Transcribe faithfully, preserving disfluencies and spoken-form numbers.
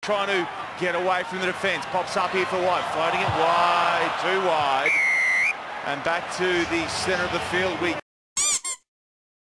Trying to get away from the defence. Pops up here for White. Floating it wide, too wide. And back to the centre of the field we